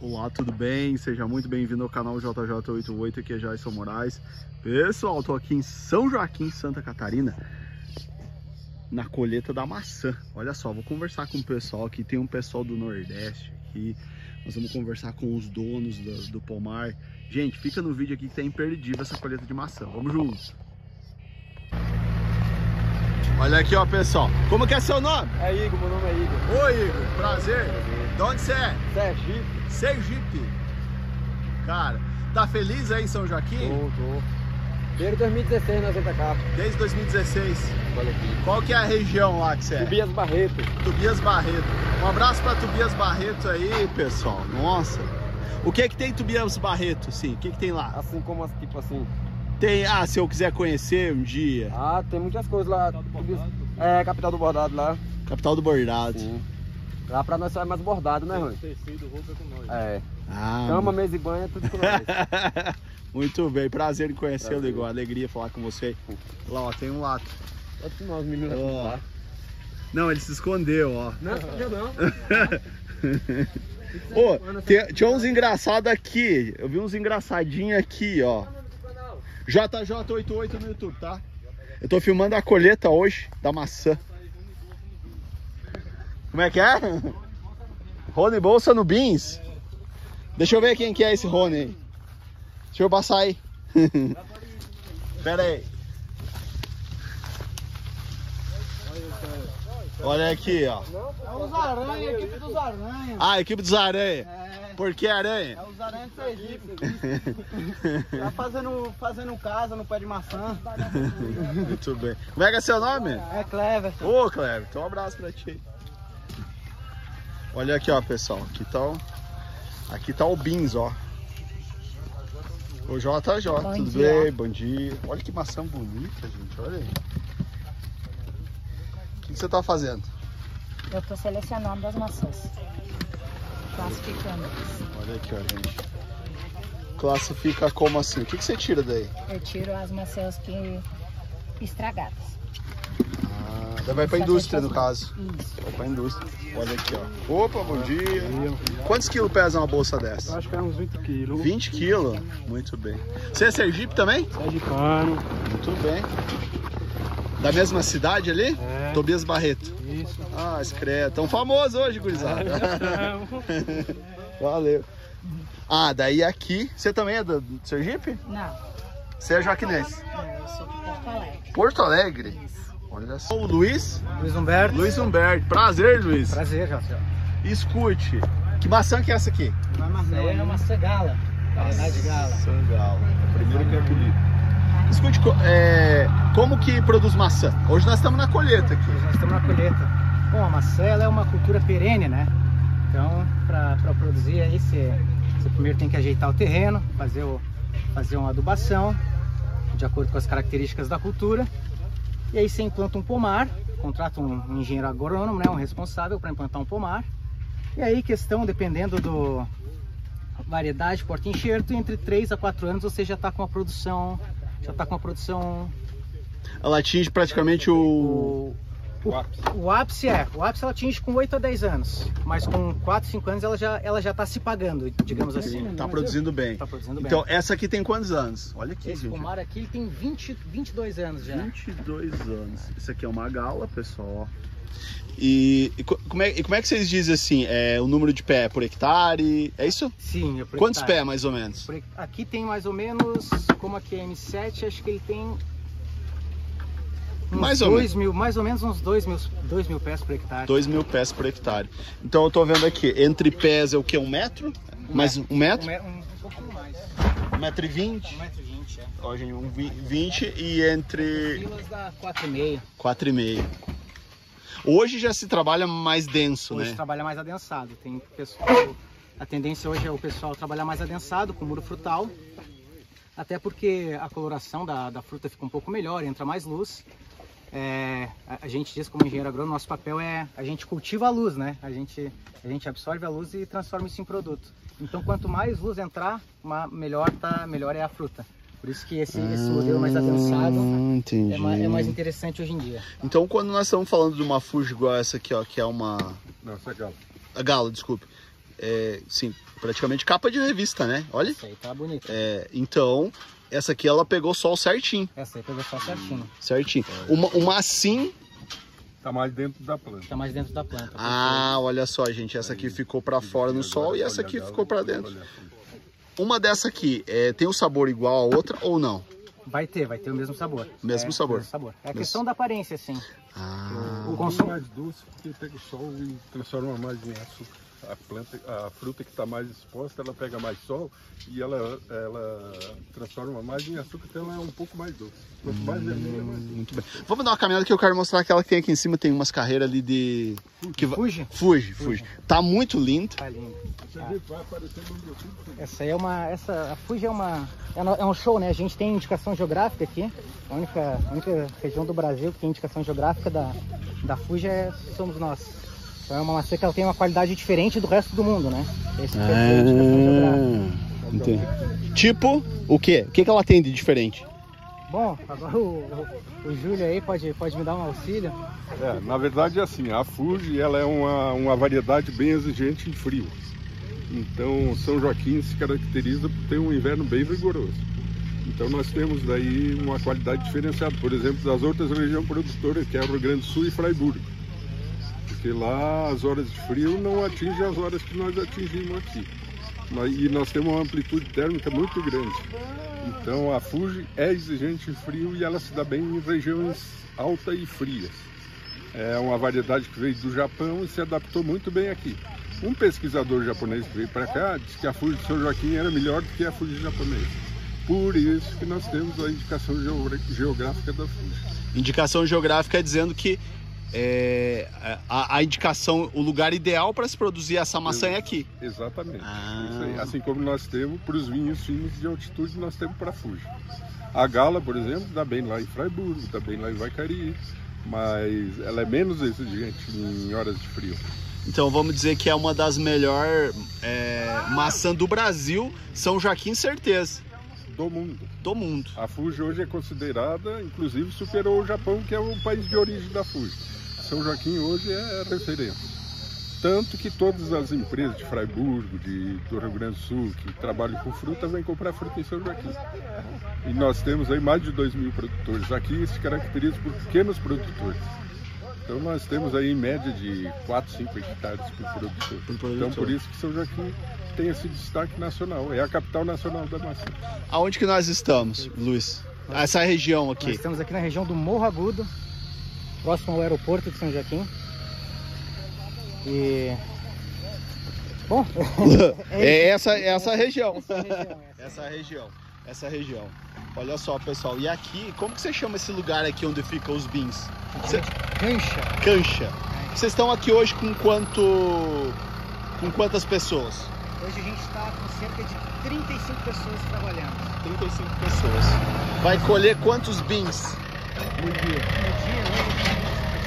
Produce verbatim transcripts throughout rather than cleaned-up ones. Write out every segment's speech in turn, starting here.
Olá, tudo bem? Seja muito bem-vindo ao canal J J oitenta e oito, aqui é Jason Moraes. Pessoal, estou aqui em São Joaquim, Santa Catarina, na colheita da maçã. Olha só, vou conversar com o pessoal aqui, tem um pessoal do Nordeste aqui. Nós vamos conversar com os donos do, do pomar. Gente, fica no vídeo aqui que tá imperdível essa colheita de maçã. Vamos juntos! Olha aqui, ó, pessoal. Como que é seu nome? É Igor, meu nome é Igor. Oi, Igor. Prazer. De onde você é? Sergipe. Sergipe. Cara, tá feliz aí em São Joaquim? Tô, tô. Desde dois mil e dezesseis nós vamos pra cá. Desde dois mil e dezesseis. Olha aqui. Qual que é a região lá que você é? Tobias Barreto. Tobias Barreto. Um abraço pra Tobias Barreto aí, pessoal. Nossa. O que é que tem em Tobias Barreto, sim? O que é que tem lá? Assim como, tipo assim... Tem, ah, se eu quiser conhecer um dia. Ah, tem muitas coisas lá. Tobias, é, capital do bordado lá. Capital do bordado. Sim. Lá pra nós só é mais bordado, né, Rui? Tecido, roupa com nós. É. Ah, Cama, mesa e banho, é tudo com nós. muito bem, prazer em conhecê-lo, Igor. Alegria falar com você. Lá, ó, tem um lato. Pode filmar os meninos Ó. lá. Não, ele se escondeu, ó. Não, já não. Ô, tem- tinha uns engraçados aqui. Eu vi uns engraçadinhos aqui, ó. J J oitenta e oito no YouTube, tá? Eu tô filmando a colheita hoje da maçã. Como é que é? Rony Bolsa no Beans. Deixa eu ver quem que é esse Rony aí. Deixa eu passar aí. Pera aí. Olha aqui, ó. É os aranha, a equipe dos aranha. Ah, a equipe dos aranha. É, Por que aranha? é os aranha de Sergipe. Tá fazendo, fazendo casa no pé de maçã. Muito bem. Como é que é seu nome? É Cleverson. Ô, Cleber, então um abraço pra ti. Olha aqui, ó, pessoal. Aqui tá o, aqui tá o Beans, ó. O J J, Bom tudo dia. bem? Bom dia. Olha que maçã bonita, gente. Olha aí. O que, que você tá fazendo? Eu tô selecionando as maçãs, classificando. Olha aqui, ó, gente. Classifica como assim? O que, que você tira daí? Eu tiro as maçãs que estragadas. Ah, daí vai pra Fazer indústria, no essas- caso. Isso. Vai pra indústria. Olha aqui, ó. Opa, bom dia. Quantos quilos pesa uma bolsa dessa? Acho que é uns vinte quilos. vinte quilos? Muito bem. Você é Sergipe também? Sergipano. Muito bem. Da mesma cidade ali? É. Tobias Barreto. Isso. Ah, excreto. Tão famoso hoje, gurizada. Valeu. Ah, daí aqui. Você também é do do Sergipe? Não, Você é joaquinense? não, eu sou de Porto Alegre. Porto Alegre? Olha só. O Luiz? Luiz Humberto. Luiz Humberto. Prazer, Luiz. Prazer, Jacel. Escute. Que maçã que é essa aqui? Vai Marcelo. É uma cegala. Variedade de gala. Sangala. Primeiro que é apelido. Escute, co- é, como que produz maçã? Hoje nós estamos na colheita aqui. Nós estamos na colheita. Bom, a maçã ela é uma cultura perene, né? Então, para produzir aí, você, você primeiro tem que ajeitar o terreno, fazer, o, fazer uma adubação, de acordo com as características da cultura. E aí você implanta um pomar, contrata um, um engenheiro agrônomo, né, um responsável para implantar um pomar. E aí, questão, dependendo do variedade, porta-enxerto, entre três a quatro anos você já está com a produção, já está com a produção Ela atinge praticamente o... o, o, o ápice é, o ápice ela atinge com oito a dez anos, mas com quatro, cinco anos ela já ela já está se pagando, digamos assim. Tá produzindo bem. Tá produzindo bem. Então, essa aqui tem quantos anos? Olha aqui, Esse gente. pomar aqui ele tem vinte, vinte e dois anos já. vinte e dois anos. Isso aqui é uma gala, pessoal. E, e co- como, é, e como é que vocês dizem assim? É o número de pé por hectare? É isso? Sim, é por Quantos hectare. pés, mais ou menos? Por hec- Aqui tem mais ou menos, como aqui é M sete, acho que ele tem uns Mais ou dois mil, mais ou menos uns dois mil, dois mil pés por hectare. Dois mil pés por hectare. Então eu tô vendo aqui, entre pés é o que? Um metro? Mais um metro? Um, me- um, um pouquinho mais. Um metro e vinte? um metro e vinte, é. Ó, gente, um vi- vinte e entre Quilos dá quatro e meio. quatro e meio. Hoje já se trabalha mais denso, Hoje né? trabalha mais adensado. Tem pessoal, a tendência hoje é o pessoal trabalhar mais adensado com muro frutal, até porque a coloração da, da fruta fica um pouco melhor, entra mais luz. É, a, a gente diz como engenheiro agrônomo, nosso papel é a gente cultiva a luz, né? A gente, a gente absorve a luz e transforma isso em produto. Então quanto mais luz entrar, uma, melhor, tá, melhor é a fruta. Por isso que esse, esse modelo mais adensado Ah, entendi. é mais, é mais interessante hoje em dia. Então quando nós estamos falando de uma fuja igual essa aqui, ó, que é uma... Não, essa gala. A gala, desculpe. é, sim, praticamente capa de revista, né? Olha. Isso aí tá bonito. É, então, essa aqui ela pegou sol certinho. Essa aí pegou sol certinho. Certinho. Uma, uma assim... Tá mais dentro da planta. Tá mais dentro da planta. Ah, olha só, gente. Essa aqui ficou pra fora no sol e essa aqui ficou pra dentro. Uma dessa aqui, é, tem o sabor igual a outra ou não? Vai ter, vai ter o mesmo sabor. Mesmo é, sabor. Mesmo sabor. É a Mesmo. questão da aparência, sim. Ah. O O consumo consumo- mais doce porque pega o sol e transforma mais em açúcar. A planta, a fruta que está mais exposta, ela pega mais sol e ela, ela transforma mais em açúcar, então ela é um pouco mais doce. Quanto mais vermelha, mais doce. Muito bem. Vamos dar uma caminhada que eu quero mostrar aquela que tem aqui em cima. Tem umas carreiras ali de... Que va- Fuji? Fuji, Fuji. Tá muito lindo. Tá lindo. Você vê, vai aparecendo onde eu fico. Essa aí é uma. Essa, a Fuji é uma. É no- é um show, né? A gente tem indicação geográfica aqui. A única, a única região do Brasil que tem indicação geográfica da, da Fuji é, somos nós. Então é uma maçã que ela tem uma qualidade diferente do resto do mundo, né? Esse quer dizer, indicação geográfica. Entendi. Tipo, o quê? O que, que ela tem de diferente? Bom, agora o, o, o Júlio aí pode, pode me dar um auxílio. É, na verdade, assim, a Fuji ela é uma, uma variedade bem exigente em frio. Então, São Joaquim se caracteriza por ter um inverno bem rigoroso. Então, nós temos daí uma qualidade diferenciada, por exemplo, das outras regiões produtoras, que é o Rio Grande do Sul e Fraiburgo. Porque lá as horas de frio não atingem as horas que nós atingimos aqui. E nós temos uma amplitude térmica muito grande. Então a Fuji é exigente em frio e ela se dá bem em regiões altas e frias. É uma variedade que veio do Japão e se adaptou muito bem aqui. Um pesquisador japonês que veio para cá disse que a Fuji de São Joaquim era melhor do que a Fuji japonesa. Por isso que nós temos a indicação geográfica da Fuji. Indicação geográfica dizendo que é, a, a indicação, o lugar ideal para se produzir essa maçã é aqui. Exatamente. Ah. Isso aí. Assim como nós temos para os vinhos finos de altitude, nós temos para a Fuji. A Gala, por exemplo, dá bem lá em Fraiburgo, dá bem lá em Vaicari, mas ela é menos exigente em horas de frio. Então vamos dizer que é uma das melhores é, maçãs do Brasil, São Joaquim, certeza. Do mundo. Do mundo. A Fuji hoje é considerada, inclusive superou o Japão, que é o país de origem da Fuji. São Joaquim hoje é referência. Tanto que todas as empresas de Fraiburgo, de, do Rio Grande do Sul, que trabalham com fruta, vêm comprar fruta em São Joaquim. E nós temos aí mais de dois mil produtores. Aqui se caracteriza por pequenos produtores. Então nós temos aí em média de quatro, cinco hectares por produtor. Por produtor. Então por isso que São Joaquim tem esse destaque nacional. É a capital nacional da maçã. Aonde que nós estamos, Luiz? Essa região Nós aqui. estamos aqui na região do Morro Agudo, próximo ao aeroporto de São Joaquim. E... Bom, É essa, essa região. essa região, essa. Essa região. Essa região. Olha só, pessoal. E aqui, como que você chama esse lugar aqui onde ficam os bins? Você... Cancha. Cancha. Vocês estão aqui hoje com quanto... Com quantas pessoas? Hoje a gente está com cerca de trinta e cinco pessoas trabalhando. trinta e cinco pessoas. Vai colher quantos bins no dia? No dia, hoje,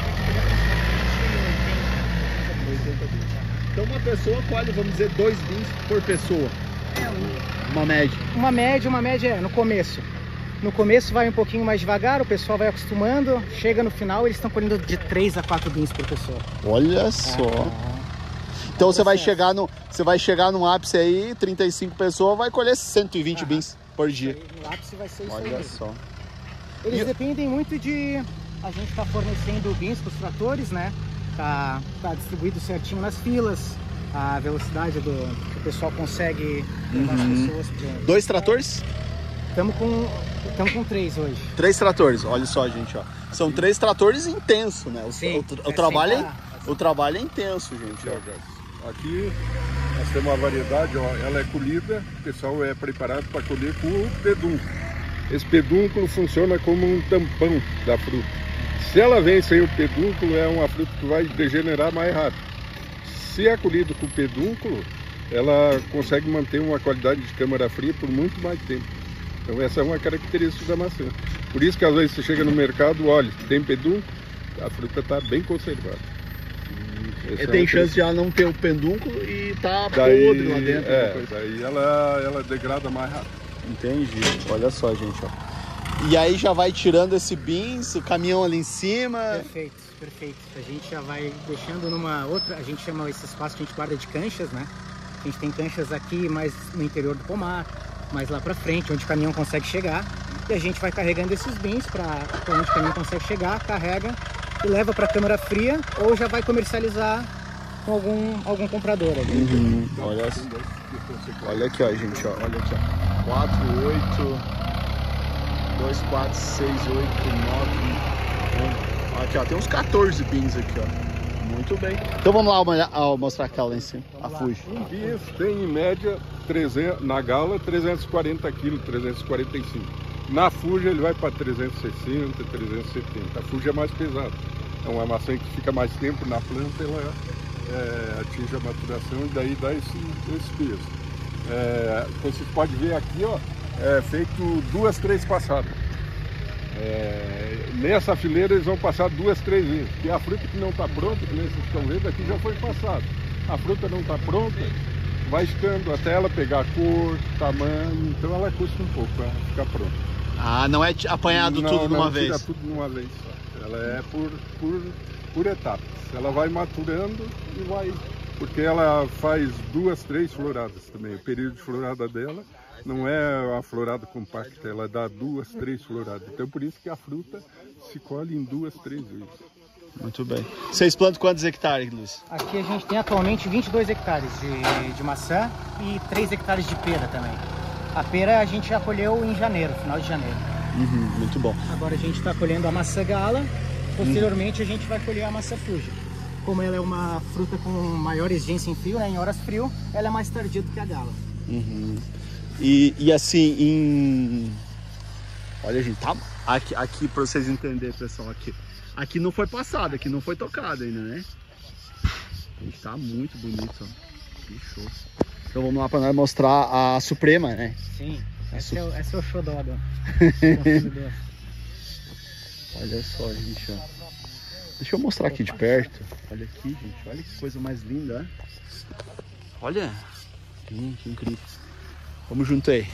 oitenta bins. Então uma pessoa colhe, vamos dizer, dois bins por pessoa. Uma média. uma média, uma média é no começo. No começo vai um pouquinho mais devagar, o pessoal vai acostumando, chega no final eles estão colhendo de três a quatro bins por pessoa. Olha só. Então você vai chegar no, você vai chegar num ápice aí, trinta e cinco pessoas, vai colher cento e vinte Aham. bins por dia. No ápice vai ser isso aí Olha mesmo. só. Eles E- dependem muito de... A gente está fornecendo bins para os tratores, né? Tá, tá distribuído certinho nas filas, a velocidade do que o pessoal consegue levar Uhum. as pessoas. Pro... Dois tratores? Estamos com, estamos com três hoje. Três tratores, olha só, gente, ó. São três tratores intensos, né? O, Sim, o, o é trabalho sem é, parar. o trabalho é intenso, gente, ó. Aqui nós temos uma variedade, ó, ela é colhida, o pessoal é preparado para colher com o pedúnculo. Esse pedúnculo funciona como um tampão da fruta. Se ela vem sem o pedúnculo, é uma fruta que vai degenerar mais rápido. Se é colhido com o pedúnculo, ela consegue manter uma qualidade de câmara fria por muito mais tempo. Então essa é uma característica da maçã. Por isso que às vezes você chega no mercado, olha, tem pedúnculo, a fruta está bem conservada. Essa É, é tem uma chance de ela não ter o pedúnculo e tá Daí, podre lá dentro. é, depois. daí ela, ela degrada mais rápido. Entendi. Olha só, gente, ó. E aí já vai tirando esse bins, o caminhão ali em cima. Perfeito, perfeito. A gente já vai deixando numa outra, a gente chama esse espaço que a gente guarda de canchas, né? A gente tem canchas aqui mais no interior do pomar, mais lá pra frente, onde o caminhão consegue chegar. E a gente vai carregando esses bins para onde o caminhão consegue chegar, carrega e leva para a câmara fria ou já vai comercializar com algum, algum comprador ali. Uhum. Olha, olha aqui, ó, gente, ó, olha aqui, ó. quatro, oito, dois, quatro, seis, oito, nove, um. Aqui, ó, tem uns quatorze bins aqui, ó. Muito bem. Então vamos lá olhar, ó, mostrar aquela lá em cima, a Fuji. Um bis tem em média trezentos, na Gala trezentos e quarenta quilos, trezentos e quarenta e cinco. Na Fuji ele vai para trezentos e sessenta, trezentos e setenta. A Fuji é mais pesada. É uma maçã que fica mais tempo na planta, ela é, atinge a maturação e daí dá esse, esse peso. É, vocês podem ver aqui, ó, é feito duas, três passadas. É, nessa fileira eles vão passar duas, três vezes. Porque a fruta que não está pronta, que nem vocês estão vendo aqui, já foi passada. A fruta não está pronta, vai ficando até ela pegar cor, tamanho, então ela custa um pouco para ficar pronta. Ah, não é apanhado não, tudo de uma não vez? Não, tudo de uma vez só. Ela é por, por, por etapas. Ela vai maturando e vai... Porque ela faz duas, três floradas também. O período de florada dela não é a florada compacta, ela dá duas, três floradas. Então por isso que a fruta se colhe em duas, três vezes. Muito bem. Vocês plantam quantos hectares, Luiz? Aqui a gente tem atualmente vinte e dois hectares de, de maçã e três hectares de pera também. A pera a gente já colheu em janeiro, final de janeiro. Uhum, muito bom. Agora a gente está colhendo a maçã gala, posteriormente a gente vai colher a maçã Fuji. Como ela é uma fruta com maior exigência em frio, né, em horas frio, ela é mais tardia do que a gala. Uhum. E, e assim, em... Olha, gente, tá... Aqui, aqui para vocês entenderem, pessoal, aqui. Aqui não foi passado, aqui não foi tocado ainda, né? Gente, tá muito bonito, ó. Que show. Então vamos lá para nós mostrar a Suprema, né? Sim, a esse, su... é o, esse é o xodó do... Olha só, gente, ó. Deixa eu mostrar aqui de perto. Olha aqui, gente. Olha que coisa mais linda, né? Olha. Hum, que incrível. Vamos junto aí.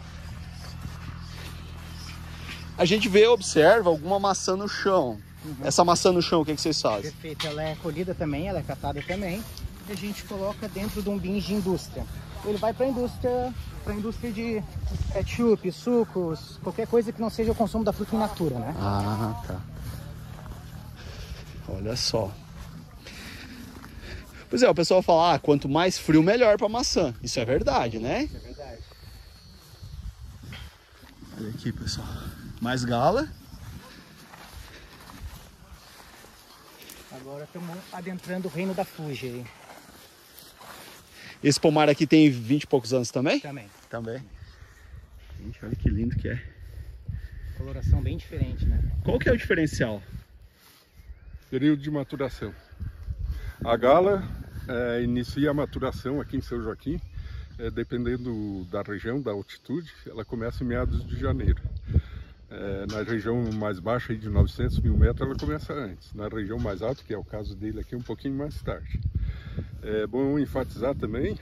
A gente vê, observa alguma maçã no chão. Uhum. Essa maçã no chão, o que, que vocês fazem? Perfeito. Ela é colhida também, ela é catada também. E a gente coloca dentro de um bin de indústria. Ele vai para a indústria, para a indústria de ketchup, sucos, qualquer coisa que não seja o consumo da fruta in natura, né? Ah, tá. Olha só. Pois é, o pessoal fala, ah, quanto mais frio, melhor para maçã. Isso é verdade, né? Isso é verdade. Olha aqui, pessoal. Mais gala. Agora estamos adentrando o reino da Fuji aí. Esse pomar aqui tem vinte e poucos anos também? Também. Também. Gente, olha que lindo que é. Coloração bem diferente, né? Qual que é o diferencial? Período de maturação. A Gala é, inicia a maturação aqui em São Joaquim, é, dependendo da região, da altitude, ela começa em meados de janeiro. É, na região mais baixa, aí de novecentos mil metros, ela começa antes. Na região mais alta, que é o caso dele aqui, um pouquinho mais tarde. É bom enfatizar também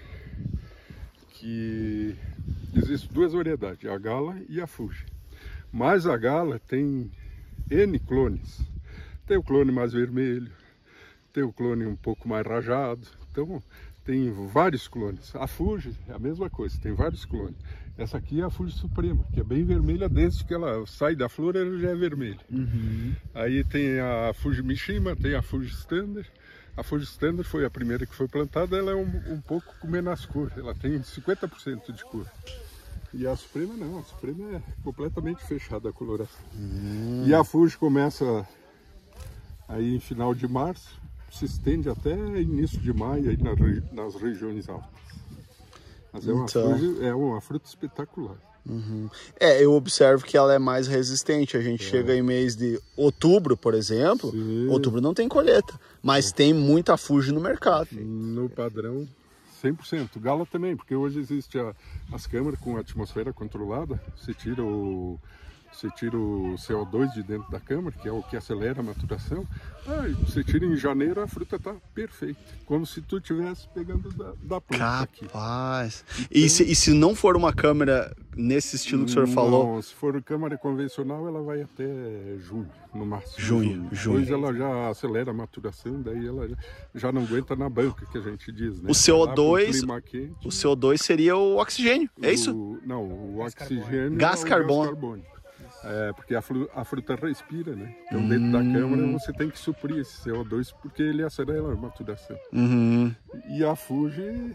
que existem duas variedades, a Gala e a Fuji. Mas a Gala tem N clones. Tem o clone mais vermelho, tem o clone um pouco mais rajado, então tem vários clones. A Fuji é a mesma coisa, tem vários clones. Essa aqui é a Fuji Suprema, que é bem vermelha, desde que ela sai da flor ela já é vermelha. Uhum. Aí tem a Fuji Mishima, tem a Fuji Standard. A Fuji Standard foi a primeira que foi plantada, ela é um, um pouco com menos cor, ela tem cinquenta por cento de cor. E a Suprema não, a Suprema é completamente fechada a coloração. Uhum. E a Fuji começa aí em final de março, se estende até início de maio aí na, nas regiões altas. Mas é uma, então... fruta, é uma fruta espetacular. Uhum. É, eu observo que ela é mais resistente. A gente é. chega em mês de outubro, por exemplo. Sim. Outubro não tem colheita, mas é. tem muita Fuji no mercado. No padrão cem por cento. Gala também, porque hoje existe a, as câmaras com atmosfera controlada. Você tira o Você tira o C O dois de dentro da câmara, que é o que acelera a maturação. Ah, você tira em janeiro, a fruta está perfeita. Como se tu estivesse pegando da, da planta. Capaz. Aqui. Então... E, se, e se não for uma câmera nesse estilo que o senhor Não, falou? Se for câmara convencional, ela vai até junho, no máximo. Junho, junho. Depois ela já acelera a maturação, daí ela já, já não aguenta na banca, que a gente diz, né? O C O Lá pro dois, clima quente, o C O dois seria o oxigênio, é isso? o- não, o oxigênio Gás é o carbono. gás carbônico. É, porque a, flu- a fruta respira, né? Então dentro da câmara você tem que suprir esse C O dois porque ele acelera a maturação. Uhum. E a Fuji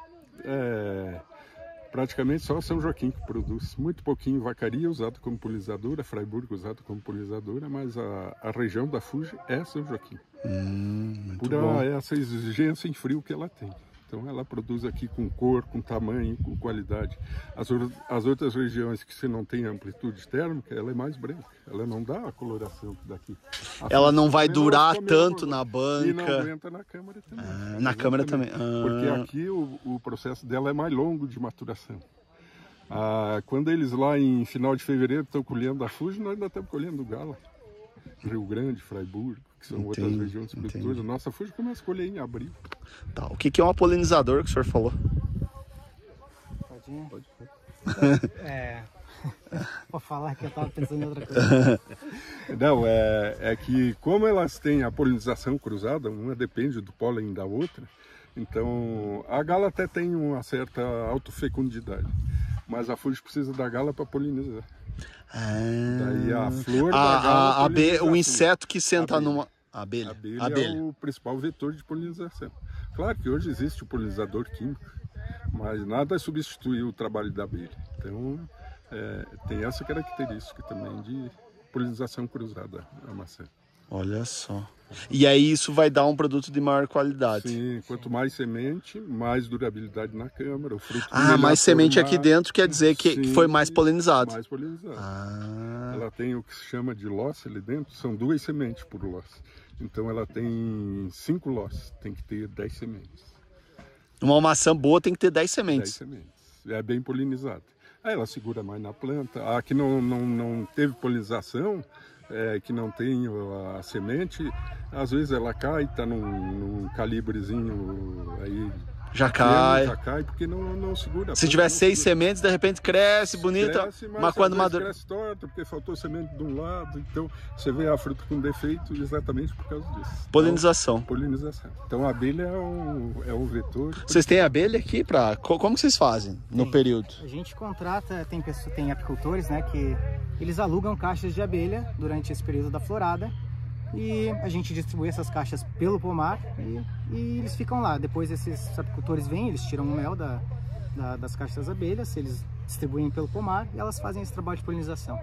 é praticamente só São Joaquim que produz. Muito pouquinho Vacaria usado como polinizadora, Fraiburgo usado como polinizadora, mas a, a região da Fuji é São Joaquim. Hum, muito Por bom. a- essa exigência em frio que ela tem. Então ela produz aqui com cor, com tamanho, com qualidade. As, or- as outras regiões que você não tem amplitude térmica, ela é mais branca. Ela não dá a coloração daqui. A Ela Fuji não vai também durar fica tanto meio- na E não banca. aguenta na câmara também. Ah, na câmara também. Ah. Porque aqui o, o processo dela é mais longo de maturação. Ah, quando eles lá em final de fevereiro estão colhendo a Fuji, nós ainda estamos colhendo o Gala. Rio Grande, Fraiburgo, que são outras Entendi, regiões entendi. produtoras. Nossa Fuji começa a colher em abril. Tá, o que, que é um polinizador que o senhor falou? Pode ir? Pode ser. É. Vou falar que eu tava pensando em outra coisa. Não, é, é que como elas têm a polinização cruzada, uma depende do pólen da outra, então a Gala até tem uma certa autofecundidade, mas a Fuji precisa da Gala para polinizar. Ah, Daí a flor da a, Gala a, a abe- poliniza o tudo. inseto que senta Abelha. numa... Abelha. A abelha, Abelha. é o principal vetor de polinização. Claro que hoje existe o polinizador químico, mas nada substitui o trabalho da abelha. Então, é, tem essa característica também de polinização cruzada a maçã. Olha só. E aí isso vai dar um produto de maior qualidade. Sim, quanto mais semente, mais durabilidade na câmara, o fruto Ah, melhor mais semente formado, aqui dentro quer dizer que, que sim, foi mais polinizado. Mais polinizado. Ah, Ela tem o que se chama de loss ali dentro, são duas sementes por loss. Então ela tem cinco loss, tem que ter dez sementes. uma maçã boa tem que ter dez dez sementes. sementes. É bem polinizada. Aí ela segura mais na planta. A que não, não, não teve polinização, é, que não tem a, a semente, às vezes ela cai, está num, num calibrezinho aí. Já pequeno, cai. Já cai porque não, não segura. a Se planta tiver não seis segura. sementes, de repente cresce, bonita. Cresce, mas mas quando às vezes madura. cresce torta, porque faltou semente de um lado. Então você vê a fruta com defeito exatamente por causa disso. Polinização. Então, polinização. Então a abelha é um, é um vetor. Vocês têm abelha aqui para como que vocês fazem no Tem. período? A gente contrata, tem, pessoa, tem apicultores, né, que eles alugam caixas de abelha durante esse período da florada e a gente distribui essas caixas pelo pomar e, e eles ficam lá. Depois esses apicultores vêm, eles tiram o mel da, da, das caixas das abelhas, eles distribuem pelo pomar e elas fazem esse trabalho de polinização.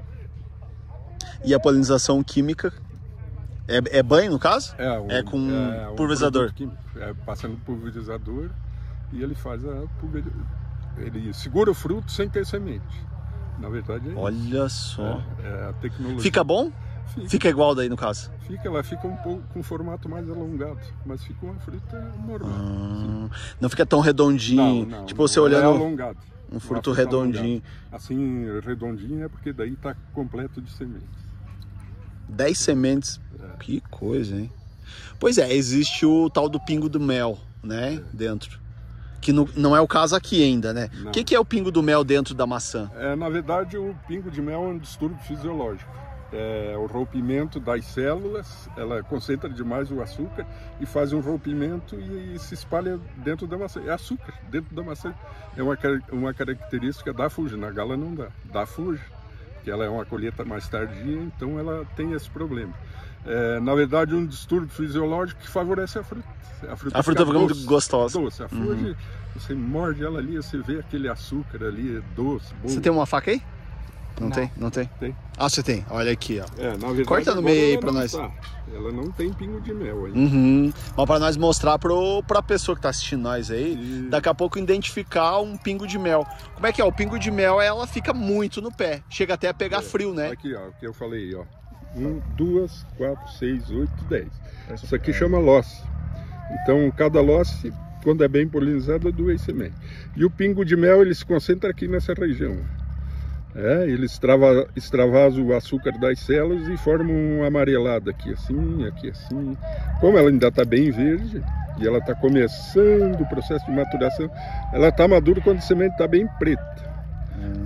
E a polinização química é, é banho no caso? É, um, É com um pulverizador. produto químico. É, passa no pulverizador e ele faz a pulverização. Ele segura o fruto sem ter semente. Na verdade é isso. Olha só. É, é a tecnologia. Fica bom? Fica. Fica igual daí no caso? Fica, ela fica um pouco com um formato mais alongado, mas fica uma fruta normal. Ah, não fica tão redondinho. Não, não, tipo não, você é olhando alongado. um Uma fruto fruta redondinho. alongada. Assim, redondinho é porque daí está completo de sementes. dez sementes. É. Que coisa, hein? Pois é, existe o tal do pingo do mel, né? Dentro. Que no- não é o caso aqui ainda, né? Não. O que, que é o pingo do mel dentro da maçã? É, na verdade, o pingo de mel é um distúrbio fisiológico. É o rompimento das células, ela concentra demais o açúcar e faz um rompimento e se espalha dentro da maçã. É açúcar dentro da maçã. É uma, car- uma característica da Fuji, na Gala não dá. Da Fuji, que ela é uma colheita mais tardia, então ela tem esse problema. É, na verdade, um distúrbio fisiológico que favorece a fruta. A fruta, A fruta fica fica muito doce, gostosa. doce. A Fuji, você morde ela ali, você vê aquele açúcar ali, doce, bom. Você tem uma faca aí? Não, Não. tem? Não tem? Tem. Ah, você tem. Olha aqui, ó. É, na verdade, Corta no agora meio aí ela pra não nós. tá. Ela não tem pingo de mel ainda. Uhum. Mas para nós mostrar pro, pra pessoa que tá assistindo nós aí, E- daqui a pouco identificar um pingo de mel. Como é que é? O pingo de mel, ela fica muito no pé. Chega até a pegar frio, né? Aqui, ó, o que eu falei, ó. Um, duas, quatro, seis, oito, dez. Isso aqui chama losse. Então, cada losse, quando é bem polinizado, é duas sementes. E o pingo de mel, ele se concentra aqui nessa região. É, ele extrava, extravasa o açúcar das células e forma um amarelado aqui assim, aqui assim. Como ela ainda está bem verde e ela está começando o processo de maturação, ela está madura quando a semente está bem preta.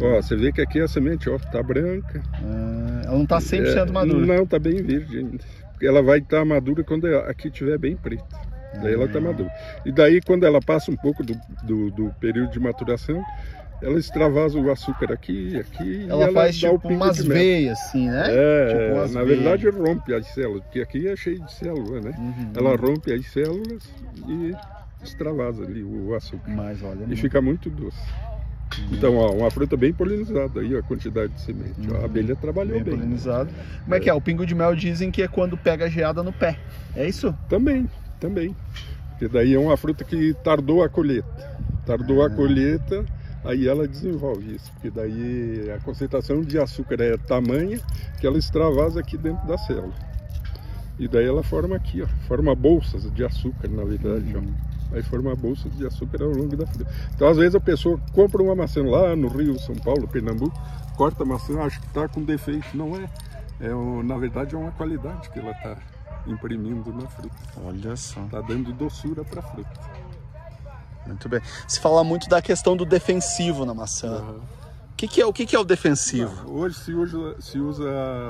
Ó, você vê que aqui a semente, ó, tá branca. Ah, ela não tá cem por cento é, madura. Não, tá bem verde ainda. Ela vai estar tá madura quando aqui estiver bem preta. Daí ah. ela tá madura. E daí quando ela passa um pouco do, do, do período de maturação, ela extravasa o açúcar aqui, aqui. Ela, ela faz tipo umas veias assim, né? É, tipo na veias. verdade rompe as células, porque aqui é cheio de células, né? Uhum. Ela rompe as células e extravasa ali o açúcar. Mas olha, e fica muito doce. Uhum. Então, ó, uma fruta bem polinizada aí, a quantidade de semente. Uhum. A abelha trabalhou bem. Bem polinizado. Como é que é? O pingo de mel dizem que é quando pega a geada no pé. É isso? Também, também. Porque daí é uma fruta que tardou a colheita. Tardou ah. a colheita, aí ela desenvolve isso. Porque daí a concentração de açúcar é tamanha que ela extravasa aqui dentro da célula. E daí ela forma aqui, ó. Forma bolsas de açúcar, na verdade, uhum. ó. Aí forma bolsas de açúcar ao longo da fruta. Então, às vezes, a pessoa compra uma maçã lá no Rio, São Paulo, Pernambuco, corta a maçã, acha que está com defeito. Não é. é na verdade, é uma qualidade que ela está imprimindo na fruta. Olha só. Está dando doçura para a fruta. Muito bem. Se fala muito da questão do defensivo na maçã. Uhum. O que, que, é, o que, que é o defensivo? Não, hoje se usa, se usa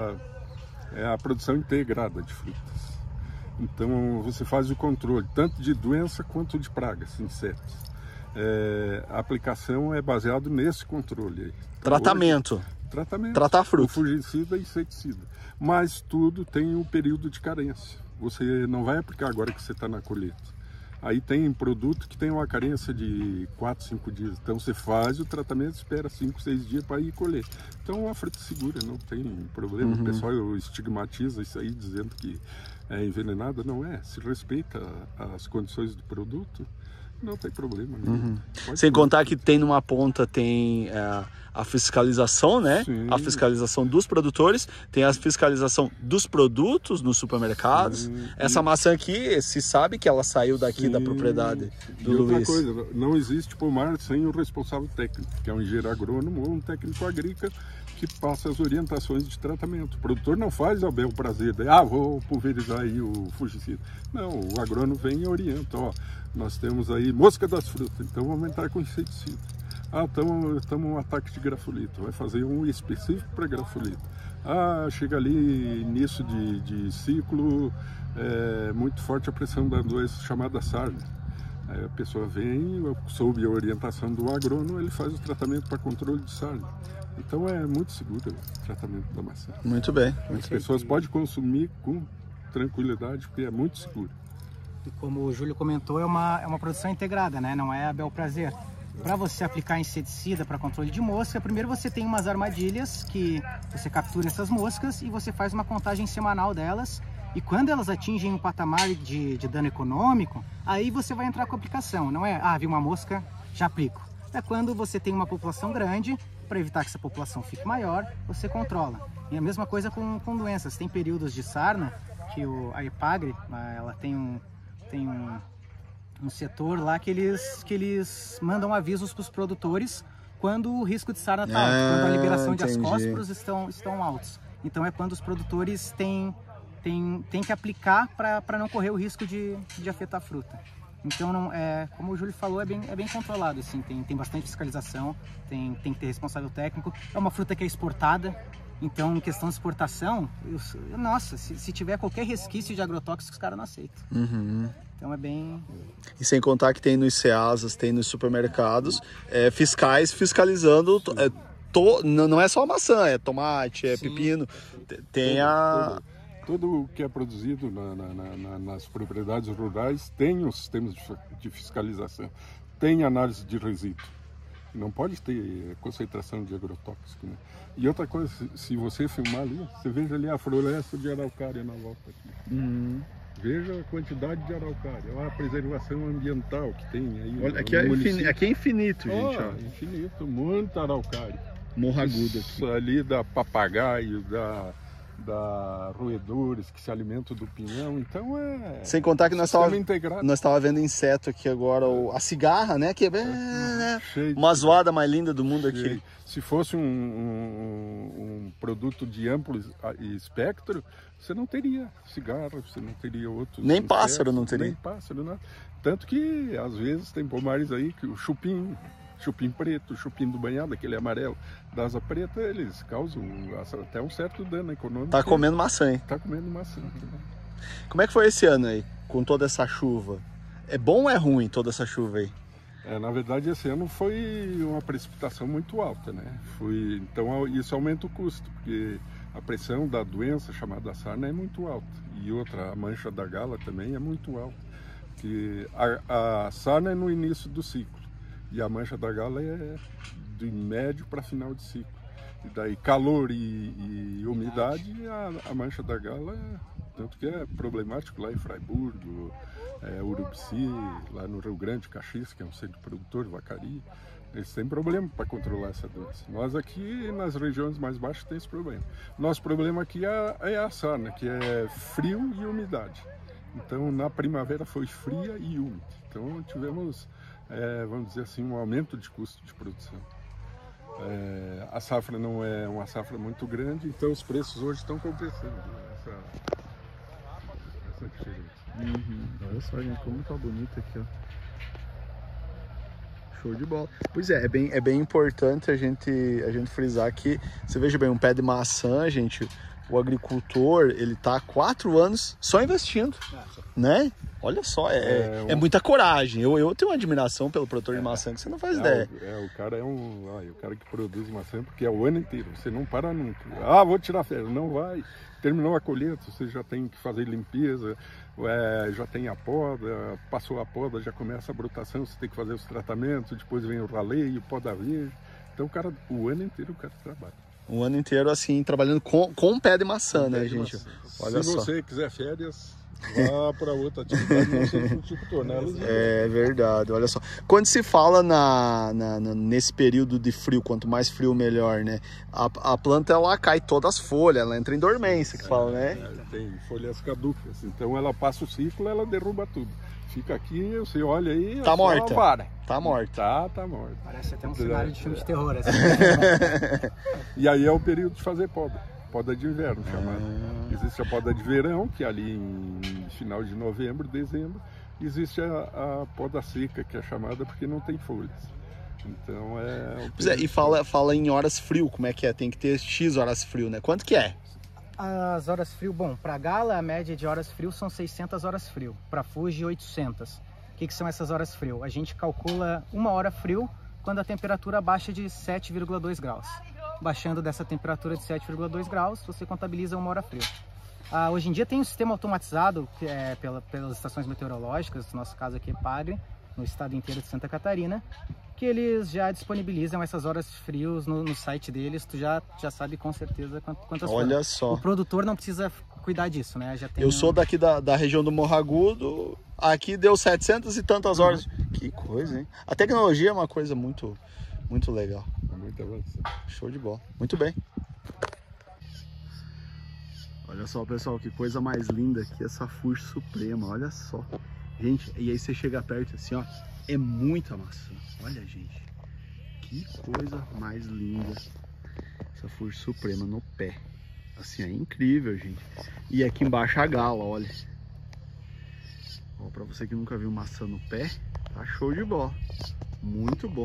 é, a produção integrada de frutas. Então você faz o controle tanto de doença quanto de pragas, insetos. É, a aplicação é baseada nesse controle aí. Então, tratamento. Hoje, tratamento. Tratar a fruta. O fungicida e inseticida. Mas tudo tem um período de carência. Você não vai aplicar agora que você está na colheita. Aí tem produto que tem uma carência de quatro, cinco dias. Então você faz o tratamento, espera cinco, seis dias para ir colher. Então a fruta segura, não tem problema. Uhum. O pessoal estigmatiza isso aí dizendo que é envenenada. Não é. Se respeita as condições do produto, não tem problema. Uhum. Sem contar que tem numa ponta, tem é, a fiscalização, né? Sim. A fiscalização dos produtores, tem a fiscalização dos produtos nos supermercados. Sim. Essa maçã aqui, se sabe que ela saiu daqui Sim. da propriedade do e Luiz. Outra coisa, não existe pomar sem o responsável técnico, que é um engenheiro agrônomo ou um técnico agrícola que passa as orientações de tratamento. O produtor não faz ao bel prazer, de, ah, vou pulverizar aí o fungicida. Não, o agrônomo vem e orienta, ó, nós temos aí mosca das frutas, então vamos entrar com inseticida. Ah, estamos um ataque de grafolito, vai fazer um específico para grafolito. Ah, chega ali início de, de ciclo, é, muito forte a pressão da doença chamada sarna. Aí a pessoa vem, sob a orientação do agrônomo, ele faz o tratamento para controle de sarna. Então é muito seguro o tratamento da maçã. Muito bem. As pessoas podem consumir com tranquilidade, porque é muito seguro. E como o Júlio comentou, é uma, é uma produção integrada, né? Não é a bel prazer. Para você aplicar inseticida para controle de mosca, primeiro você tem umas armadilhas que você captura essas moscas e você faz uma contagem semanal delas. E quando elas atingem um patamar de, de dano econômico, aí você vai entrar com a aplicação. Não é, ah, vi uma mosca, já aplico. É quando você tem uma população grande, para evitar que essa população fique maior, você controla. E a mesma coisa com, com doenças. Tem períodos de sarna que o, a Epagre, ela tem um, tem um, um setor lá que eles, que eles mandam avisos para os produtores quando o risco de sarna está alto, ah, quando a liberação entendi. de ascósporos estão, estão altos. Então é quando os produtores têm, têm, têm que aplicar para não correr o risco de, de afetar a fruta. Então, não, é, como o Júlio falou, é bem, é bem controlado, assim, tem, tem bastante fiscalização, tem, tem que ter responsável técnico. É uma fruta que é exportada, então, em questão de exportação, eu, nossa, se, se tiver qualquer resquício de agrotóxicos, os caras não aceitam. Uhum. Então, é bem... E sem contar que tem nos Ceasas, tem nos supermercados, é, fiscais fiscalizando, é, to, não é só maçã, é tomate, é Sim. pepino, tem a... Tudo o que é produzido na, na, na, nas propriedades rurais tem os sistemas de fiscalização, tem análise de resíduo. Não pode ter concentração de agrotóxico, né? E outra coisa, se você filmar ali, você veja ali a floresta de araucária na volta aqui. Uhum. Veja a quantidade de araucária, a preservação ambiental que tem aí. Olha, aqui, é infin... aqui é infinito, gente. Oh, ó. Infinito, muita araucária. Morro Agudo aqui. Isso ali da papagaio, da... da roedores que se alimentam do pinhão, então é... Sem contar que nós estávamos nós tava vendo inseto aqui agora, a cigarra, né? Que é Cheio uma zoada mais linda do mundo Cheio. aqui. Se fosse um, um, um produto de amplo espectro, você não teria cigarra, você não teria outros... Nem insetos, pássaro não teria. Nem pássaro, não. Tanto que, às vezes, tem pomares aí que o chupim, chupim preto, chupim do banhado, aquele amarelo da asa preta, eles causam até um certo dano econômico. Tá comendo maçã, hein? Tá comendo maçã. Como é que foi esse ano aí, com toda essa chuva? É bom ou é ruim toda essa chuva aí? É, na verdade, esse ano foi uma precipitação muito alta, né? Foi, então isso aumenta o custo, porque a pressão da doença chamada sarna é muito alta. E outra, a mancha da gala também é muito alta. Que a, a sarna é no início do ciclo e a mancha da gala é de médio para final de ciclo. E daí calor e, e umidade, a, a mancha da gala é... Tanto que é problemático lá em Fraiburgo, é, Urubici, lá no Rio Grande, Caxias, que é um centro produtor, Vacaria. Eles têm problema para controlar essa doença. Nós aqui, nas regiões mais baixas, tem esse problema. Nosso problema aqui é, é a sarna, que é frio e umidade. Então, na primavera foi fria e úmida. Então, tivemos, é, vamos dizer assim, um aumento de custo de produção. É, a safra não é uma safra muito grande, então os preços hoje estão compensando essa... Uhum. Olha só, gente, como tá bonito aqui, ó. Show de bola. Pois é, é bem, é bem importante a gente, a gente frisar que, você veja bem, um pé de maçã, gente, o agricultor, ele tá há quatro anos só investindo, né? Olha só, é, é, um... é muita coragem. Eu, eu tenho uma admiração pelo produtor é, de maçã que você não faz é, ideia. O, é, o cara é um... Ah, o cara que produz maçã, porque é o ano inteiro, você não para nunca. Ah, vou tirar férias. Não vai. Terminou a colheita, você já tem que fazer limpeza, é, já tem a poda, passou a poda, já começa a brotação, você tem que fazer os tratamentos, depois vem o raleio, poda verde. Então, o cara, o ano inteiro o cara trabalha. O ano inteiro, assim, trabalhando com, com pé de maçã, com né, gente? Maçã. Olha Se só. você quiser férias, vá para outra atividade, não sei se tipo tornelas. É verdade, olha só. Quando se fala na, na, na, nesse período de frio, quanto mais frio, melhor, né? A, a planta, ela cai todas as folhas, ela entra em dormência, que é, fala, né? É, tem folhas caducas, então ela passa o ciclo, ela derruba tudo. Fica aqui, você olha aí... Tá morta. Para. Tá morta. Tá, tá morta. Parece até um cenário de filme de terror, assim. E aí é o período de fazer poda. Poda de inverno, chamada. Ah. Existe a poda de verão, que é ali em final de novembro, dezembro. Existe a, a poda seca, que é chamada porque não tem folhas. Então é... Pois é, e fala, fala em horas frio, como é que é? Tem que ter X horas frio, né? Quanto que é? As horas frio, bom, para gala a média de horas frio são seiscentas horas frio, para Fuji oitocentas. O que, que são essas horas frio? A gente calcula uma hora frio quando a temperatura baixa de sete vírgula dois graus. Baixando dessa temperatura de sete vírgula dois graus, você contabiliza uma hora frio. Ah, hoje em dia tem um sistema automatizado que é pela, pelas estações meteorológicas, no nosso caso aqui é Pagre, no estado inteiro de Santa Catarina, que eles já disponibilizam essas horas frios no, no site deles, tu já, já sabe com certeza quantas foram. Olha só. O produtor não precisa cuidar disso, né? Já tem Eu um... sou daqui da, da região do Morro Agudo, aqui deu setecentas e tantas horas. Uhum. Que coisa, hein? A tecnologia é uma coisa muito, muito legal. Muito avançado. Show de bola. Muito bem. Olha só, pessoal, que coisa mais linda aqui, essa Fuji Suprema, olha só. Gente, e aí você chega perto assim, ó, é muita maçã. Olha, gente, que coisa mais linda essa Fuji Suprema no pé. Assim, é incrível, gente. E aqui embaixo a gala, olha. Ó, pra você que nunca viu maçã no pé, tá show de bola. Muito bom.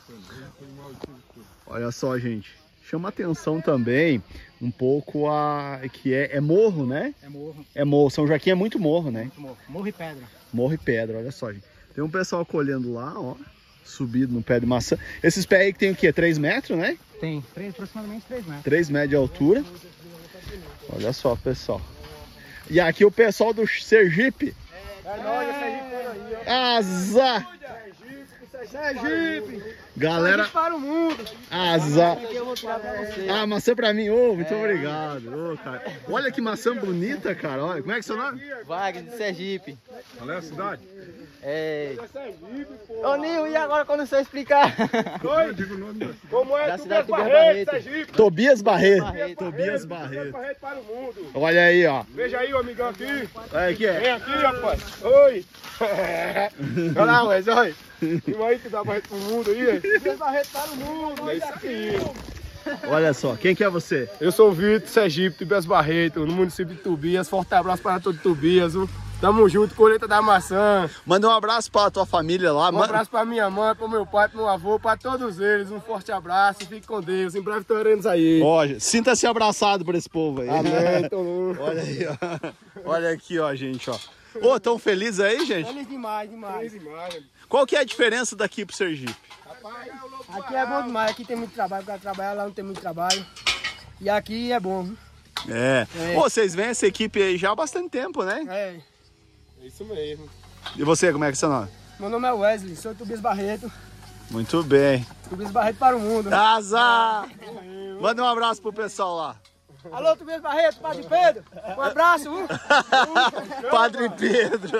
Olha só, gente. Chama atenção também um pouco a... que é, é morro, né? É morro. É morro. São Joaquim é muito morro, né? Muito morro. Morro e pedra. Morro e pedra, olha só, gente. Tem um pessoal colhendo lá, ó. Subido no pé de maçã. Esses pés aí que tem o quê? três metros, né? Tem, três, aproximadamente três metros. três metros de altura. Olha só, pessoal. E aqui o pessoal do Sergipe. É nóis, Sergipe aí, ó. Azar! Sergipe! Galera, Sergipe para o mundo! azar! Aqui eu vou tirar pra você. Ah, maçã pra mim, ô, oh, muito é. obrigado. Oh, cara. Olha que maçã bonita, cara. Olha, como é que é seu nome? Wagner de Sergipe. Qual é a cidade? É. Ô Nil, e agora quando você explicar? Oi, digo o nome. Como é? Da cidade Tobias Barreto, Sergipe. Tobias Barreto. Barreto. Tobias Barreto. Barreto para o mundo. Olha aí, ó. Veja aí o amigão aqui. Olha aqui, é. Vem aqui, rapaz. Oi. Olha lá, mas olha. E aí que dá Barreto pro mundo aí? Tobias Barreto para o mundo. É isso aqui. Olha só, quem que é você? Eu sou o Vitor Sergipe, Tobias Barreto, no município de Tobias. Forte abraço para todo Tobias. Tamo junto, colheita da maçã. Manda um abraço pra tua família lá. Um abraço pra minha mãe, pro meu pai, pro meu avô, pra todos eles. Um forte abraço, fique com Deus. Em breve estaremos aí. Ó, sinta-se abraçado por esse povo aí. Amém, todo Olha aí, ó. Olha aqui, ó, gente, ó. Ô, tão felizes aí, gente? Feliz demais, demais. Feliz demais. Qual que é a diferença daqui pro Sergipe? Rapaz, aqui é bom demais. Aqui tem muito trabalho pra trabalhar, lá não tem muito trabalho. E aqui é bom. É. É. Pô, vocês vêm essa equipe aí já há bastante tempo, né? É. É isso mesmo. E você, como é que é seu nome? Meu nome é Wesley, sou Tobias Barreto. Muito bem. Tobias Barreto para o mundo. Azar! Manda um abraço pro pessoal lá. Alô, Tobias Barreto, Padre Pedro. Um abraço. Uh. Padre Pedro.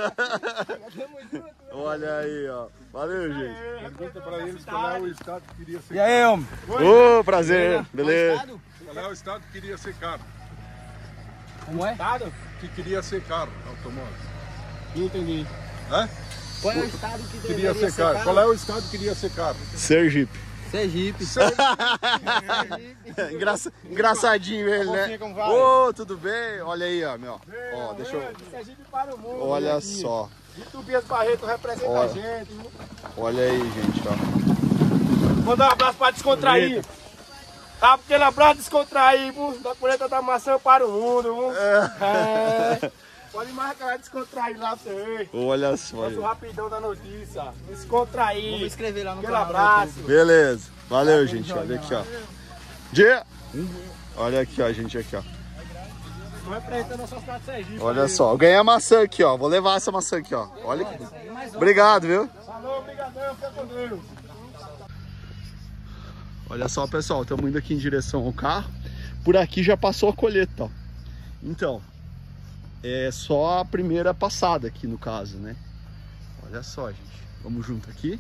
Olha aí, ó. Valeu, gente. Pergunta pra eles qual é o estado que queria ser E aí, homem? Ô, prazer. Beleza. Qual é o estado que queria ser carro? Como é? Estado? Que queria ser carro, automóvel. Não entendi. Hã? Qual é o estado que Queria ser carro. Qual é o estado que queria ser carro? Sergipe. Sergipe. Engraça... Engraçadinho ele, né? Ô, tudo bem? Olha aí, ó, meu. Ó, deixa eu... Sergipe para o mundo. Olha só. E Tobias Barreto representa Olha. a gente. Olha aí, gente, ó. Mandar um abraço para descontrair. Tá, aquele abraço descontrair, viu? Da colheita da maçã para o mundo. Viu? É. Pode marcar descontrair lá também. Olha só. Nosso rapidão da notícia. Descontrair. Vamos escrever lá no Aquele canal. abraço. Beleza. Valeu, gente. Olha aqui, ó. Dia. Olha aqui, ó, gente, aqui, ó. Representando a sociedade de Sergipe. Olha só. Eu ganhei a maçã aqui, ó. Vou levar essa maçã aqui, ó. Olha aqui. Obrigado, viu? Falou, obrigadão, fica com Deus. Olha só, pessoal, estamos indo aqui em direção ao carro. Por aqui já passou a colheita, ó. Então, é só a primeira passada aqui no caso, né? Olha só, gente. Vamos junto aqui.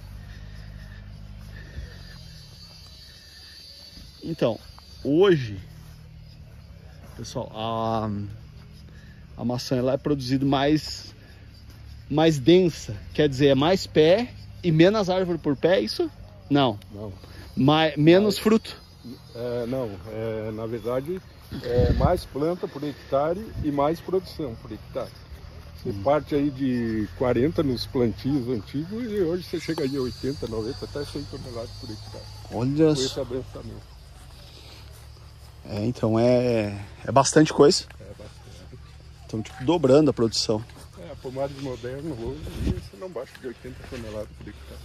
Então, hoje, pessoal, a, a maçã ela é produzida mais, mais densa. Quer dizer, é mais pé e menos árvore por pé, é isso? Não. Não. Mais, menos fruto. É, não, é, na verdade é mais planta por hectare e mais produção por hectare. Você hum. parte aí de quarenta nos plantios antigos e hoje você chega aí a oitenta, noventa, até cem toneladas por hectare. Olha com só. esse abençoamento. É, então é, é bastante coisa. É bastante. Estão tipo dobrando a produção. É, a pomares moderna hoje você não baixa de oitenta toneladas por hectare.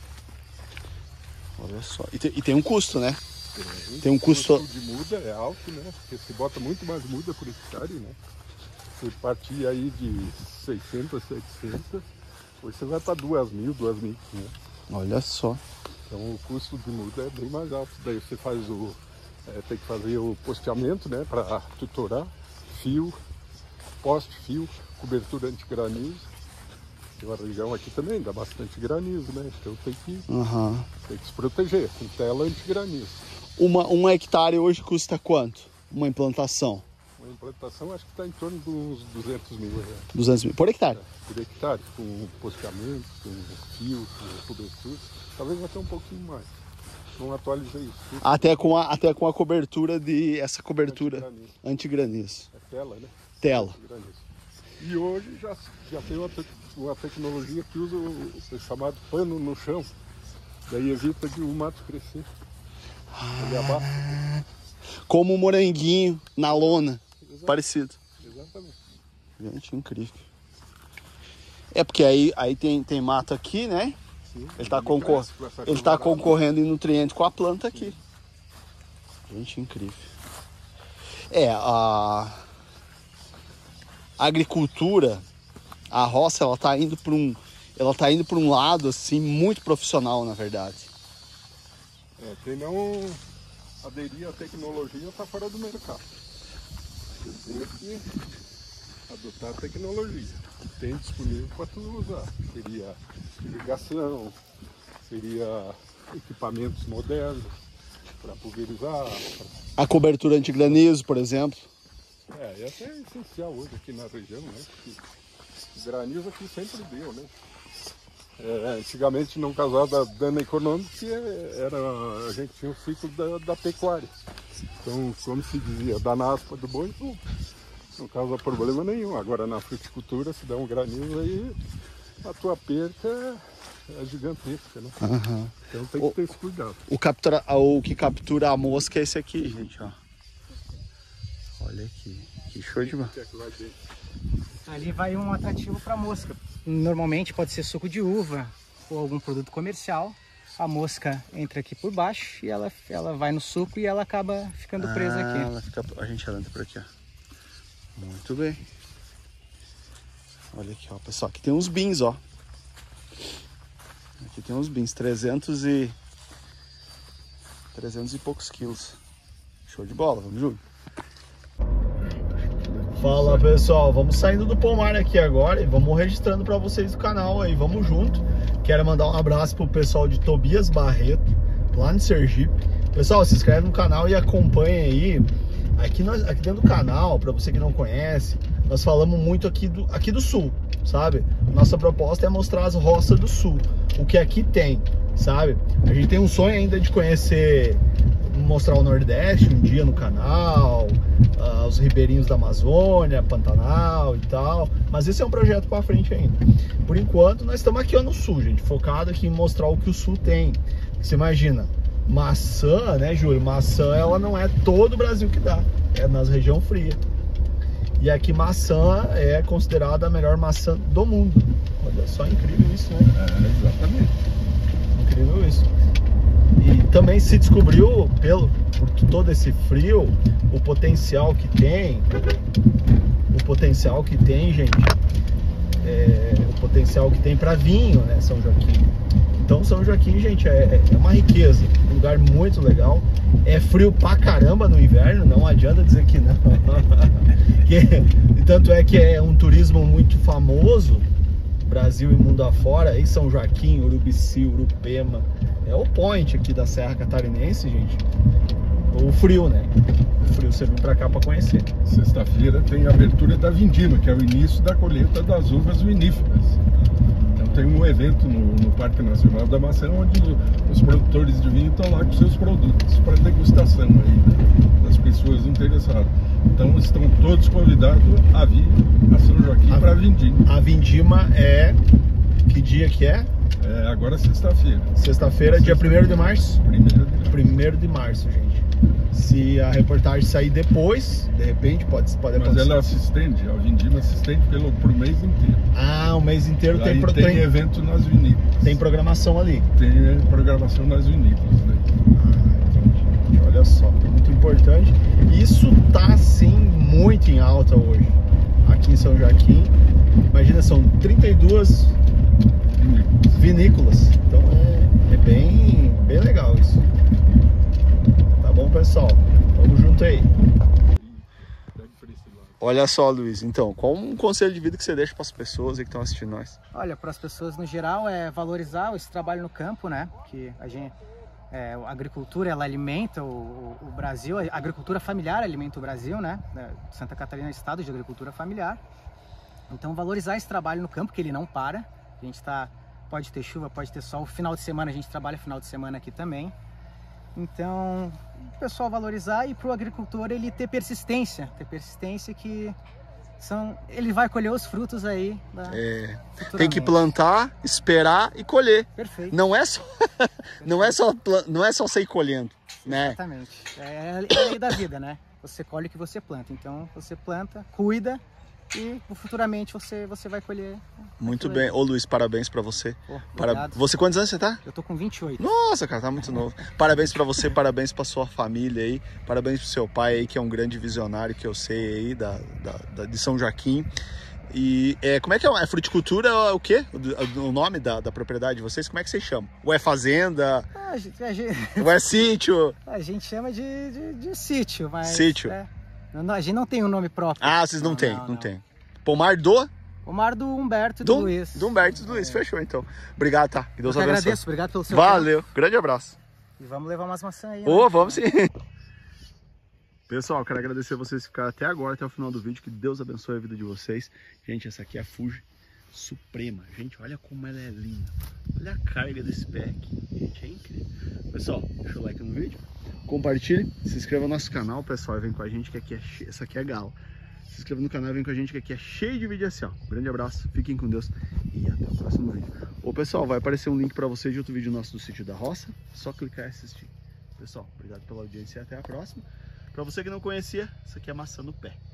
Olha só. E tem, e tem um custo, né? Tem, tem um custo... O custo de muda é alto, né? Porque você bota muito mais muda por hectare, né? Você partir aí de seiscentas, setecentas, hoje você vai para duas mil, duas mil e quinhentas. Olha só. Então o custo de muda é bem mais alto. Daí você faz o... É, tem que fazer o posteamento, né? Para tutorar, fio, poste, fio, cobertura anti-granizo. Tem uma região aqui também, dá bastante granizo, né? Então tem que, uhum. tem que se proteger, com tela anti-granizo. Uma, um hectare hoje custa quanto? Uma implantação? Uma implantação acho que está em torno de uns duzentos mil reais. duzentos mil por hectare? É, por hectare, com posteamento, com fio, com cobertura. Talvez até um pouquinho mais. Não atualizei isso. Até com a, até com a cobertura de... Essa cobertura anti-granizo. É tela, né? Tela. E hoje já, já tem uma, uma tecnologia que usa o, o chamado pano no chão. Daí evita de o mato crescer. Ele abafa. Como um moranguinho na lona. Exato. Parecido. Exatamente. Gente, incrível. É porque aí, aí tem, tem mato aqui, né? Sim, ele está concor... ele tá concorrendo em nutrientes com a planta aqui. Sim. Gente, incrível. É, a... a agricultura, a roça, ela tá indo para um, ela tá indo para um lado assim muito profissional, na verdade. É, quem não aderir à tecnologia está fora do mercado. Você tem que adotar a tecnologia que tem disponível para tu usar. Seria irrigação, seria equipamentos modernos para pulverizar. Pra... A cobertura anti-granizo, por exemplo. É, essa é essencial hoje aqui na região, né? Porque granizo aqui sempre deu, né? É, antigamente não causava dano econômico, porque era, a gente tinha o ciclo da, da pecuária. Então, como se dizia, dá na aspa do boi, pum. Não causa problema nenhum. Agora na fruticultura, se der um granizo aí, a tua perca é gigantesca, né? Uhum. Então tem que ter esse cuidado. O, captura, o que captura a mosca é esse aqui, gente, ó. Olha aqui, que show de bola. Ali vai um atrativo para mosca. Normalmente pode ser suco de uva ou algum produto comercial. A mosca entra aqui por baixo e ela, ela vai no suco e ela acaba ficando presa ah, aqui. Ela fica, a gente entra por aqui, ó. Muito bem. Olha aqui, ó, pessoal. Aqui tem uns bins, ó. Aqui tem uns bins, trezentos e... trezentos e poucos quilos. Show de bola, vamos junto. Fala pessoal, vamos saindo do pomar aqui agora e vamos registrando para vocês do canal aí, vamos junto. Quero mandar um abraço pro pessoal de Tobias Barreto, lá no Sergipe. Pessoal, se inscreve no canal e acompanha aí. Aqui, nós, aqui dentro do canal, para você que não conhece, nós falamos muito aqui do, aqui do sul, sabe? Nossa proposta é mostrar as roças do sul, o que aqui tem, sabe? A gente tem um sonho ainda de conhecer, mostrar o Nordeste um dia no canal, uh, os ribeirinhos da Amazônia, Pantanal e tal, mas esse é um projeto para frente ainda. Por enquanto nós estamos aqui ó, no sul, gente, focado aqui em mostrar o que o sul tem. Você imagina, maçã, né, Júlio? Maçã ela não é todo o Brasil que dá, é nas regiões frias. E aqui maçã é considerada a melhor maçã do mundo. Olha só, incrível isso, né? É, exatamente. Incrível isso. E também se descobriu, pelo, por todo esse frio, o potencial que tem, o potencial que tem, gente, é, o potencial que tem para vinho, né, São Joaquim. Então São Joaquim, gente, é, é uma riqueza, um lugar muito legal. É frio pra caramba no inverno, não adianta dizer que não. que, tanto é que é um turismo muito famoso, Brasil e mundo afora, aí São Joaquim, Urubici, Urupema. É o point aqui da Serra Catarinense, gente. O frio, né? O frio, você vem pra cá pra conhecer. Sexta-feira tem a abertura da Vindima, que é o início da colheita das uvas viníferas. Então tem um evento no, no Parque Nacional da Maçã, onde os produtores de vinho estão lá com seus produtos para degustação aí, né, das pessoas interessadas. Então estão todos convidados a vir a São Joaquim para a Vindima. A Vindima é... que dia que é? É agora sexta-feira. Sexta-feira, dia primeiro de março? primeiro de março. primeiro de março, gente. Se a reportagem sair depois, de repente, pode, pode Mas acontecer. ela se estende, a Vindima se estende pelo, pro mês inteiro. Ah, o mês inteiro tem, Aí pro, tem, tem evento nas vinícolas. Tem programação ali. Tem programação nas vinícolas, né? Ah, entendi. Olha só, muito importante. Isso tá, assim, muito em alta hoje. Aqui em São Joaquim. Imagina, são trinta e duas vinícolas. vinícolas. Então é, é bem, bem legal isso. Tá bom, pessoal? Vamos junto aí. Olha só, Luiz, então, qual um conselho de vida que você deixa para as pessoas aí que estão assistindo nós? Olha, para as pessoas no geral é valorizar esse trabalho no campo, né? Que a gente, é, a agricultura ela alimenta o, o Brasil, a agricultura familiar alimenta o Brasil, né? Santa Catarina é estado de agricultura familiar. Então valorizar esse trabalho no campo, que ele não para. A gente tá, pode ter chuva, pode ter sol. Final de semana a gente trabalha final de semana aqui também. Então, o pessoal valorizar e para o agricultor ele ter persistência, ter persistência que são, ele vai colher os frutos aí. Da, é, tem que plantar, esperar e colher. Perfeito. Não é só, não é só, não é só sair colhendo, né? Exatamente. É a lei da vida, né? Você colhe o que você planta. Então, você planta, cuida e futuramente você, você vai colher. Muito bem. Ô Luiz, parabéns pra você. Pô, Para... Você, quantos anos você tá? Eu tô com vinte e oito. Nossa, cara, tá muito novo. Parabéns pra você, parabéns pra sua família aí. Parabéns pro seu pai aí, que é um grande visionário que eu sei aí, da, da, da de São Joaquim. E é, como é que é? É fruticultura, o quê? O, o nome da, da propriedade de vocês, como é que vocês chamam? Ou é fazenda? Ah, a gente, a gente... Ou é sítio? A gente chama de, de, de sítio, mas... Sítio. É... Não, a gente não tem um nome próprio. Ah, vocês não, não têm, não, não, não tem. Pomar do? Pomar do Humberto e do, do Luiz. Do Humberto e do Luiz, é. Fechou então. Obrigado, tá? Que Deus Eu que abençoe. agradeço, obrigado pelo seu Valeu, tempo. Grande abraço. E vamos levar umas maçãs aí. Ô, oh, né? vamos sim. Pessoal, quero agradecer vocês que ficaram até agora, até o final do vídeo. Que Deus abençoe a vida de vocês. Gente, essa aqui é a Fuji Suprema. Gente, olha como ela é linda. Olha a carga desse pé aqui. Gente, é incrível. Pessoal, deixa o like no vídeo. Compartilhe, se inscreva no nosso canal, pessoal, e vem com a gente que aqui é, essa aqui é gala. Se inscreva no canal e vem com a gente que aqui é cheio de vídeo assim, ó. Um grande abraço, fiquem com Deus e até o próximo vídeo. Ô pessoal, vai aparecer um link pra vocês de outro vídeo nosso do Sítio da Roça. Só clicar e assistir. Pessoal, obrigado pela audiência e até a próxima. Pra você que não conhecia, isso aqui é maçã no pé.